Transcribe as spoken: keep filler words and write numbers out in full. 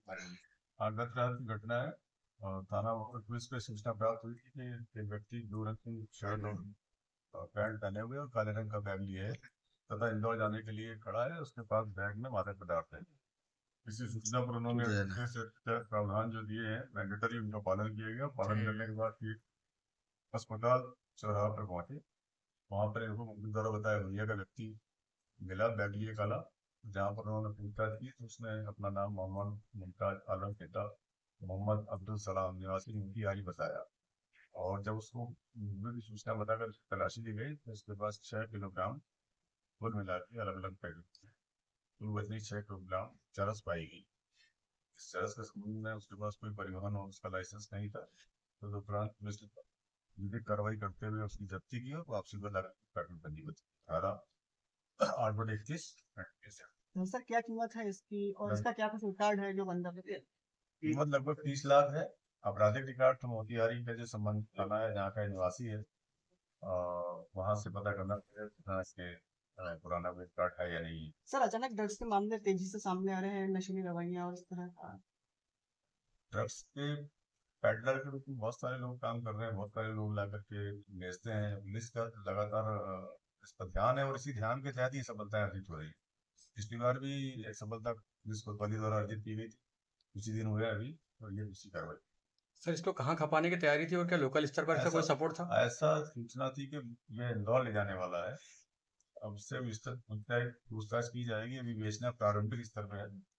हाँ, गत रात की घटना है। और थाना और पुलिस को सूचना प्राप्त हुई थी कि एक व्यक्ति ब्लू रंग की शर्ट और अ, पैंट पहने हुए और काले रंग का बैग लिए है तथा इंदौर जाने के लिए खड़ा है। उसके पास बैग में मादक पदार्थ है। इसी सूचना पर उन्होंने जय न- जैसे प्रावधान जो दिए हैं मैंडेटरी उनका पालन किया गया। पालन करने के बाद ये अस्पताल चौराहा पर पहुंचे। वहां पर इनको मुख्य द्वारा बताया भैया का व्यक्ति मिला, बैग लिए काला। जहाँ पर उन्होंने पूछताछ की तो उसने अपना नाम मोहम्मद मुमताज आलम पिता मोहम्मद अब्दुल सलाम निवासी मोतिहारी बताया। और जब उसको मुखबिर की सूचना बताकर तलाशी ली गई तो उसके पास छह किलोग्राम कुल मिला के अलग अलग पैकेट कुल वजनी छह किलोग्राम चरस पाई गई। इस चरस के संबंध में उसके पास कोई परिवहन और उसका लाइसेंस नहीं था। तो उपरांत पुलिस ने विधिक कार्रवाई करते हुए उसकी जब्ती की और वापसी पर लगा पैकेट बंदी बची। अठारह आठ बटे इक्कीस। तो सर क्या कीमत है इसकी और इसका क्या कुछ रिकॉर्ड है जो बंदा पे? कीमत लगभग तीस लाख है। आपराधिक रिकॉर्ड तो मोतिहारी का जो संबंध थाना है जहाँ का निवासी है, वहां से पता करना पड़ेगा कितना इसके अ, पुराना कोई रिकॉर्ड है या नहीं। सर अचानक ड्रग्स के मामले तेजी से सामने आ रहे हैं, नशीली दवाइयाँ और इस तरह का। ड्रग्स के पेडलर के रूप में बहुत सारे लोग काम कर रहे हैं, बहुत सारे लोग ला करके बेचते हैं। पुलिस का लगातार अ, इस पर ध्यान है और इसी ध्यान के तहत ही सफलता अर्जित हो रही है। पिछली बार भी एक सफलता पुलिस कोतवाली द्वारा अर्जित की गई थी, कुछ ही दिन हुए अभी, और ये दूसरी कार्रवाई। सर इसको कहाँ खपाने की तैयारी थी और क्या लोकल स्तर पर इसका ऐसा कोई सपोर्ट था? ऐसा सूचना थी कि ये इंदौर ले जाने वाला है। अब उससे विस्तृत पूछताछ पूछताछ की जाएगी। अभी बेचना प्रारंभिक स्तर पर है।